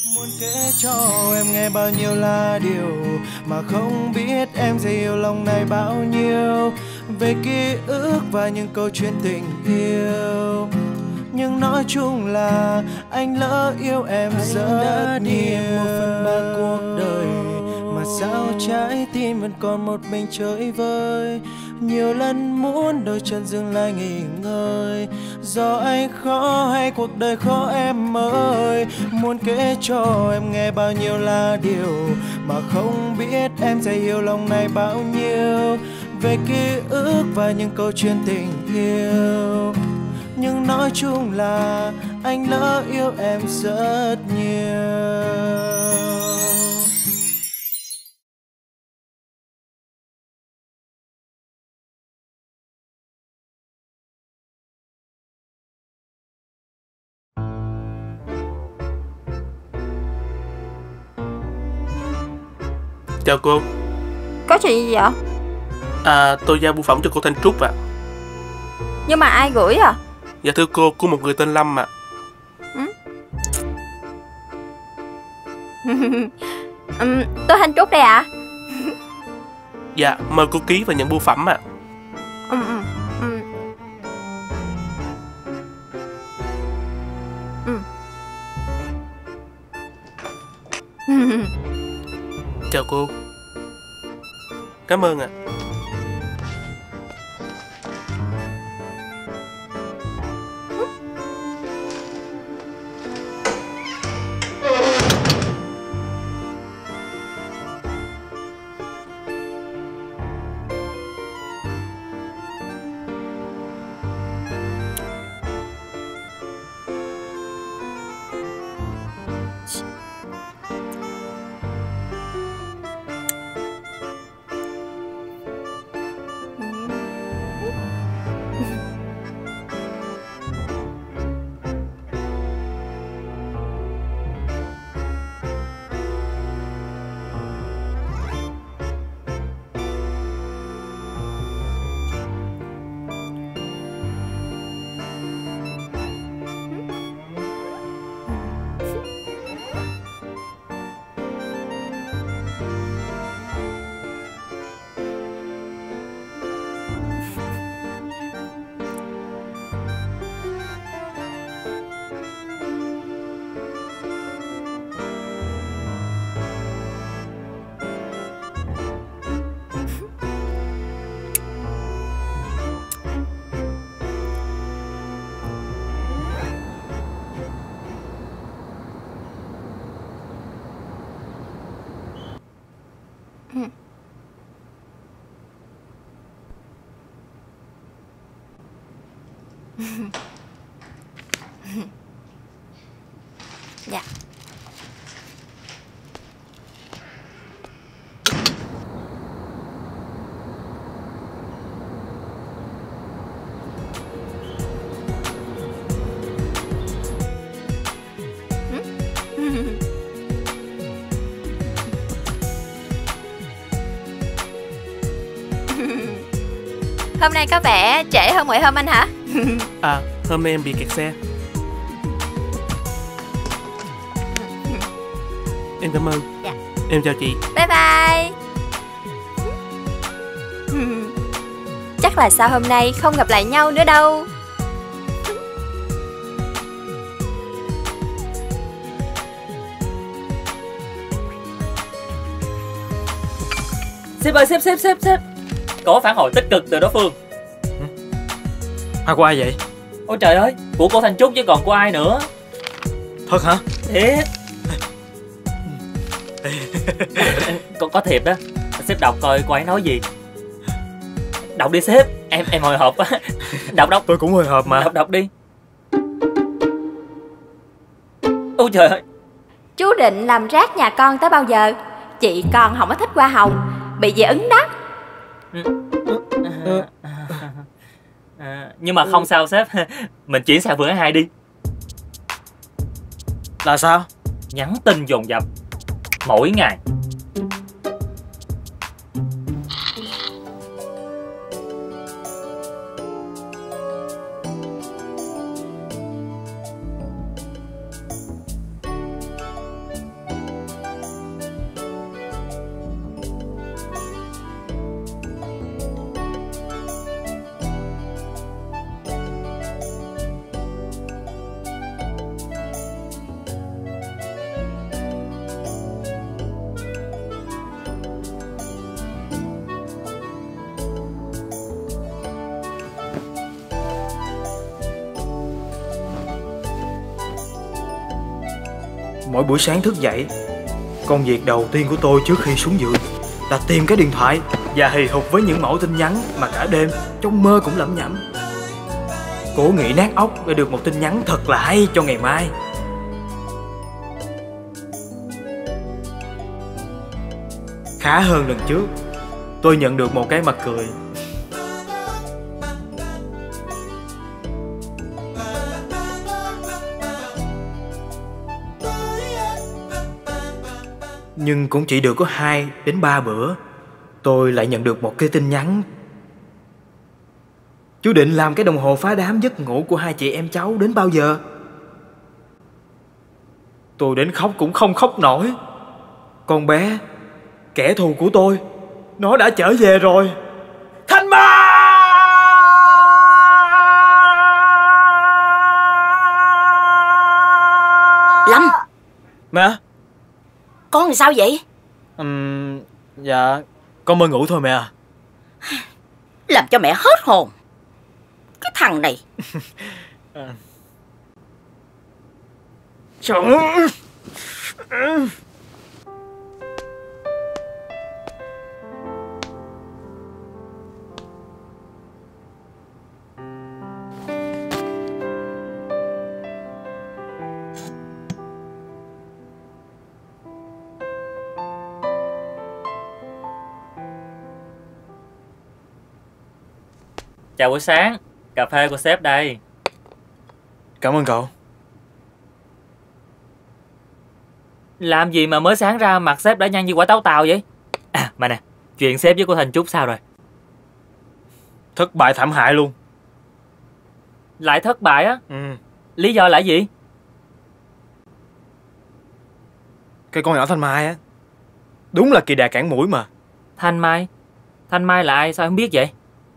Muốn kể cho em nghe bao nhiêu là điều mà không biết em sẽ yêu lòng này bao nhiêu, về ký ức và những câu chuyện tình yêu. Nhưng nói chung là anh lỡ yêu em rất nhiều. 1/3 cuộc đời mà sao trái tim vẫn còn một mình chơi vơi. Nhiều lần muốn đôi chân dừng lại nghỉ ngơi, do anh khó hay cuộc đời khó em ơi. Muốn kể cho em nghe bao nhiêu là điều mà không biết em sẽ yêu lòng này bao nhiêu, về ký ức và những câu chuyện tình yêu. Nhưng nói chung là anh lỡ yêu em rất nhiều. Chào cô. Có chuyện gì vậy? Tôi giao bưu phẩm cho cô Thanh Trúc ạ. Nhưng mà ai gửi à? Dạ thưa cô, của một người tên Lâm ạ. Tôi Thanh Trúc đây ạ. Dạ, mời cô ký và nhận bưu phẩm ạ. Chào cô. Cảm ơn ạ. Dạ. Hôm nay có vẻ trễ hơn mọi hôm anh hả? Hôm nay em bị kẹt xe. Em cảm ơn. Dạ. Em chào chị. Bye bye. Chắc là sau hôm nay không gặp lại nhau nữa đâu. Sếp ơi, sếp có phản hồi tích cực từ đối phương. Của ai vậy? Ôi trời ơi, của cô Thanh Trúc chứ còn của ai nữa. Thật hả? Thiệt. Có thiệp đó. Sếp đọc coi cô ấy nói gì. Đọc đi sếp. Em hồi hộp quá. Đọc. Tôi cũng hồi hộp mà. Đọc đi. Ôi trời ơi. Chú định làm rác nhà con tới bao giờ? Chị con không có thích hoa hồng, bị dị ứng đó. Nhưng mà không sao sếp. Mình chuyển sang bữa 2 đi. Là sao? Nhắn tin dồn dập mỗi ngày. Mỗi buổi sáng thức dậy, công việc đầu tiên của tôi trước khi xuống giường là tìm cái điện thoại và hì hục với những mẫu tin nhắn mà cả đêm trong mơ cũng lẩm nhẩm. Cố nghĩ nát óc để được một tin nhắn thật là hay cho ngày mai. Khá hơn lần trước, tôi nhận được một cái mặt cười. Nhưng cũng chỉ được có 2 đến 3 bữa, tôi lại nhận được một cái tin nhắn. Chú định làm cái đồng hồ phá đám giấc ngủ của 2 chị em cháu đến bao giờ? Tôi đến khóc cũng không khóc nổi. Con bé, kẻ thù của tôi, nó đã trở về rồi. Thanh Mai! Lâm! Mẹ? Con làm sao vậy? Dạ, con mơ ngủ thôi mẹ à. Làm cho mẹ hết hồn. Cái thằng này. Trời. Chào buổi sáng, cà phê của sếp đây. Cảm ơn cậu. Làm gì mà mới sáng ra mặt sếp đã nhăn như quả táo tàu vậy? À mà nè, chuyện sếp với cô Thành Trúc sao rồi? Thất bại thảm hại luôn. Lại thất bại á? Lý do là gì? Cái con nhỏ Thanh Mai á, đúng là kỳ đà cản mũi mà. Thanh Mai? Thanh Mai là ai sao không biết vậy?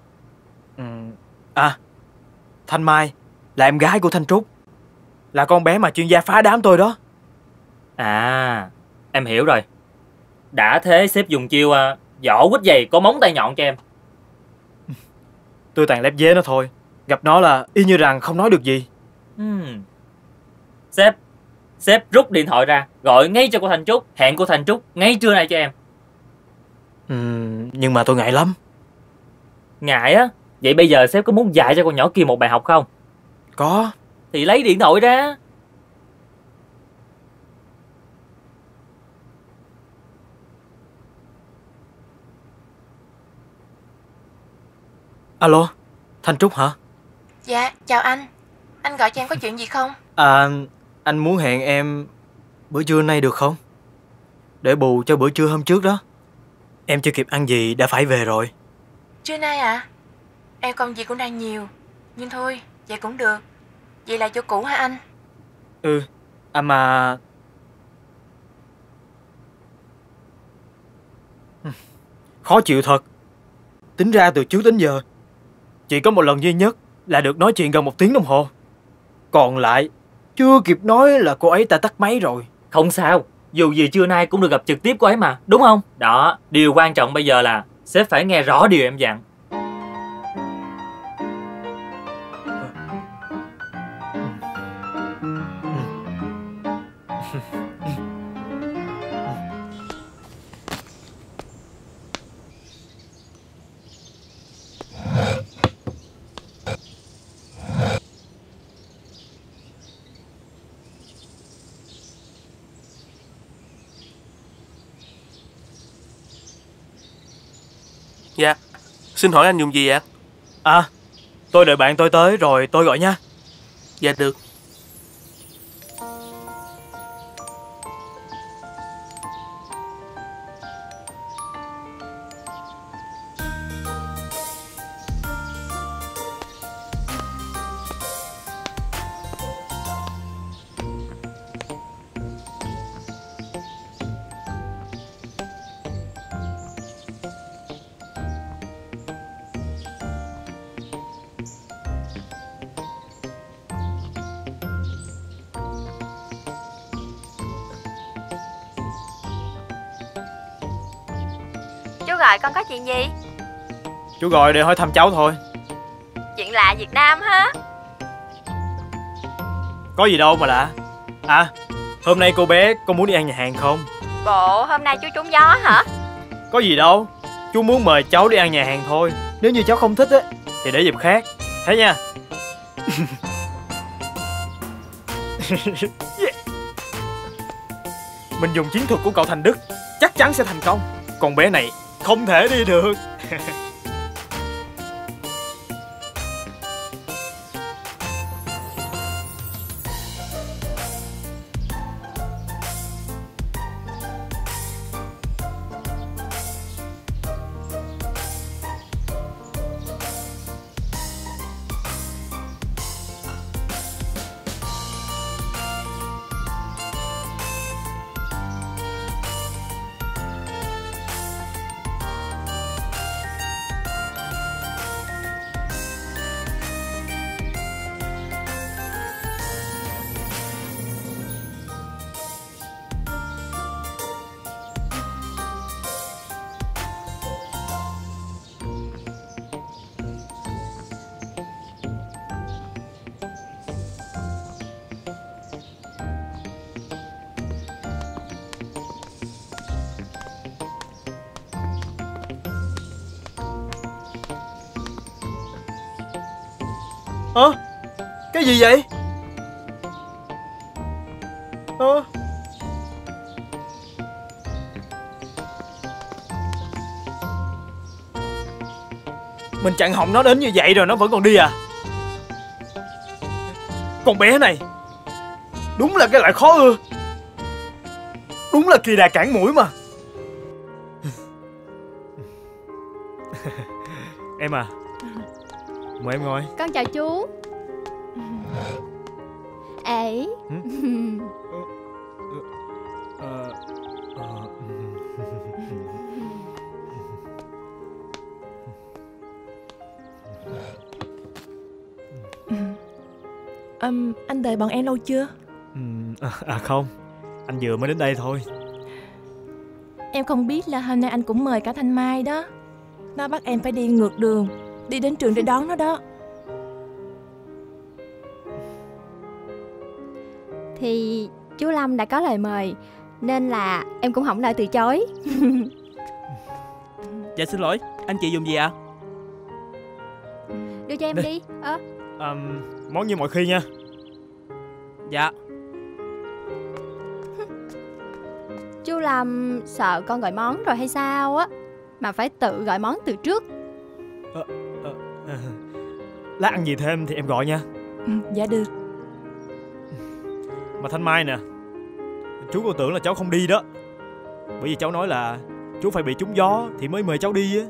À, Thanh Mai là em gái của Thanh Trúc, là con bé mà chuyên gia phá đám tôi đó. À, em hiểu rồi. Đã thế sếp dùng chiêu vỏ quýt dày có móng tay nhọn cho em. Tôi toàn lép vế nó thôi. Gặp nó là y như rằng không nói được gì. Sếp rút điện thoại ra, gọi ngay cho cô Thành Trúc, hẹn cô Thành Trúc ngay trưa nay cho em. Nhưng mà tôi ngại lắm. Ngại á? Vậy bây giờ sếp có muốn dạy cho con nhỏ kia một bài học không? Có. Thì lấy điện thoại ra. Alo, Thanh Trúc hả? Dạ, chào anh. Anh gọi cho em có chuyện gì không? À, anh muốn hẹn em bữa trưa nay được không? Để bù cho bữa trưa hôm trước đó. Em chưa kịp ăn gì đã phải về rồi. Trưa nay à? Em công việc cũng đang nhiều. Nhưng thôi, vậy cũng được. Vậy là chỗ cũ hả anh? Mà... Khó chịu thật. Tính ra từ trước đến giờ, chỉ có một lần duy nhất là được nói chuyện gần 1 tiếng đồng hồ. Còn lại, chưa kịp nói là cô ấy đã tắt máy rồi. Không sao, dù gì trưa nay cũng được gặp trực tiếp cô ấy mà, đúng không? Đó, điều quan trọng bây giờ là sếp phải nghe rõ điều em dặn. Dạ, xin hỏi anh dùng gì ạ? À, tôi đợi bạn tôi tới rồi tôi gọi nha. Dạ được. Chú gọi con có chuyện gì? Chú gọi để hỏi thăm cháu thôi. Chuyện lạ Việt Nam ha? Có gì đâu mà lạ. À, Hôm nay cô bé có muốn đi ăn nhà hàng không? Bộ hôm nay chú trúng gió hả? Có gì đâu, chú muốn mời cháu đi ăn nhà hàng thôi. Nếu như cháu không thích á thì để dịp khác. Thế nha. Yeah. Mình dùng chiến thuật của cậu Thành Đức chắc chắn sẽ thành công. Con bé này không thể đi được. Ơ, cái gì vậy? Mình chặn họng nó đến như vậy rồi nó vẫn còn đi à? Con bé này đúng là cái loại khó ưa. Đúng là kỳ đà cản mũi mà. Em à, mời em ngồi. Con chào chú. Ấy. Anh đợi bọn em lâu chưa? Không, anh vừa mới đến đây thôi. Em không biết là hôm nay anh cũng mời cả Thanh Mai đó. Nó bắt em phải đi ngược đường, đi đến trường để đón nó đó. Thì chú Lâm đã có lời mời nên là em cũng không nỡ từ chối. Dạ xin lỗi, anh chị dùng gì ạ? Đưa cho em đi. Món như mọi khi nha. Dạ. Chú Lâm sợ con gọi món rồi hay sao á, mà phải tự gọi món từ trước. Lát ăn gì thêm thì em gọi nha. Dạ được. Mà Thanh Mai nè, chú cô tưởng là cháu không đi đó. Bởi vì cháu nói là chú phải bị trúng gió thì mới mời cháu đi á.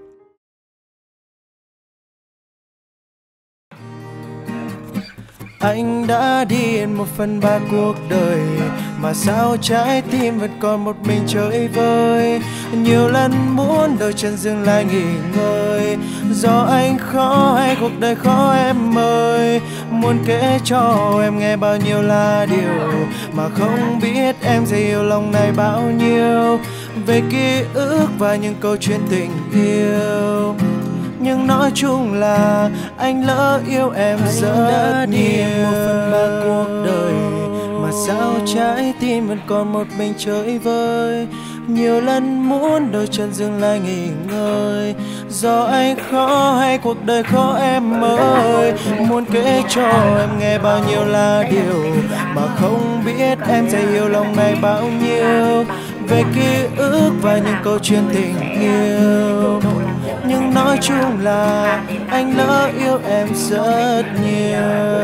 Anh đã đi 1/3 cuộc đời, mà sao trái tim vẫn còn một mình chơi vơi. Nhiều lần muốn đôi chân dừng lại nghỉ ngơi, do anh khó hay cuộc đời khó em ơi. Muốn kể cho em nghe bao nhiêu là điều mà không biết em sẽ yêu lòng này bao nhiêu. Về ký ức và những câu chuyện tình yêu, nhưng nói chung là anh lỡ yêu em rất nhiều. 1/3 cuộc đời, mà sao trái tim vẫn còn một mình chơi vơi. Nhiều lần muốn đôi chân dừng lại nghỉ ngơi, do anh khó hay cuộc đời khó em ơi. Muốn kể cho em nghe bao nhiêu là điều mà không biết em sẽ yêu lòng này bao nhiêu. Về ký ức và những câu chuyện tình yêu, nhưng nói chung là anh lỡ yêu em rất nhiều.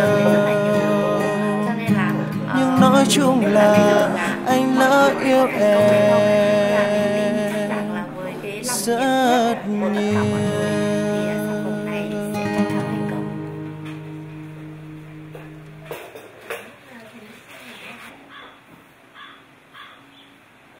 Nhưng nói chung là anh lỡ yêu em